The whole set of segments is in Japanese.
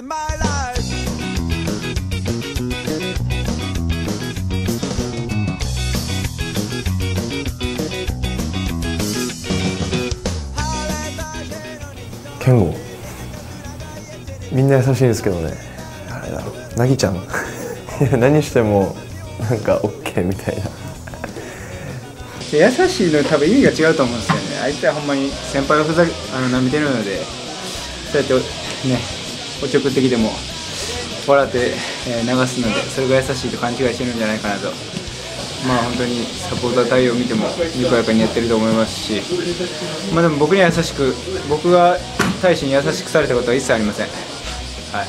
健吾、みんな優しいんですけどね、あれだろ、なぎちゃん何してもなんか OK みたいな優しいの多分意味が違うと思うんですよね。あいつはほんまに先輩を舐めてるので、そうやってね、おちょくってきても笑って、流すので、それが優しいと勘違いしてるんじゃないかなと。まあ本当にサポーター対応を見てもにこやかにやってると思いますし、まあでも僕には優しく、僕が大使に優しくされたことは一切ありません。はい。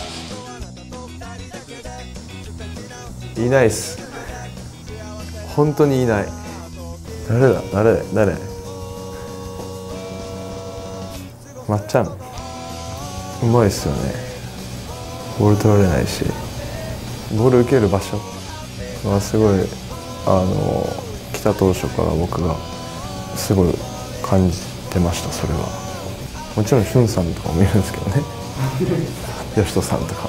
いないっす。本当にいない。誰だ、誰。まっちゃん。うまいっすよね。ボール取られないし、ボール受ける場所はすごい。来た当初から僕がすごい感じてました。それはもちろんしゅんさんとかもいるんですけどね吉人さんとか。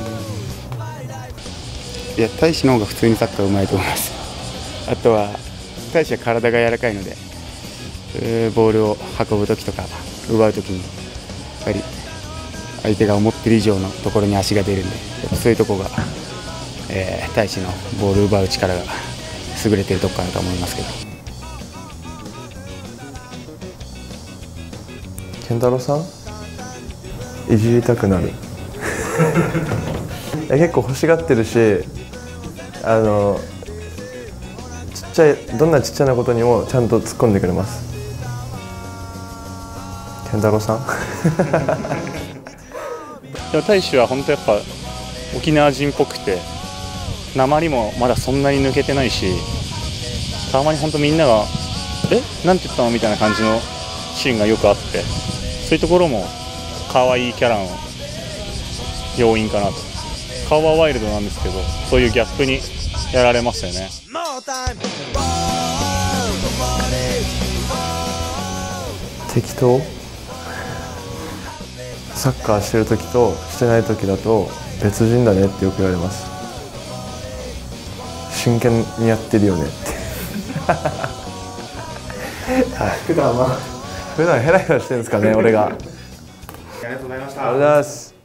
いや、大使の方が普通にサッカーうまいと思います。あとは大使は体が柔らかいので、ボールを運ぶ時とか奪う時にやっぱり相手が思ってる以上のところに足が出るんで、やっぱそういうところが、大使のボールを奪う力が優れているところかなと思いますけど。 健太郎さんいじりたくなる結構欲しがってるし、どんなちっちゃなことにもちゃんと突っ込んでくれます。健太郎さんでも大使は本当やっぱ沖縄人っぽくて、訛りもまだそんなに抜けてないし、たまに本当みんながなんて言ったのみたいな感じのシーンがよくあって、そういうところも可愛いキャラの要因かなと。顔はワイルドなんですけど、そういうギャップにやられますよね。 適当。サッカーしてる時としてない時だと別人だねってよく言われます。真剣にやってるよねってはい、普段ヘラヘラしてるんですかね俺が。ありがとうございました。ありがとうございます。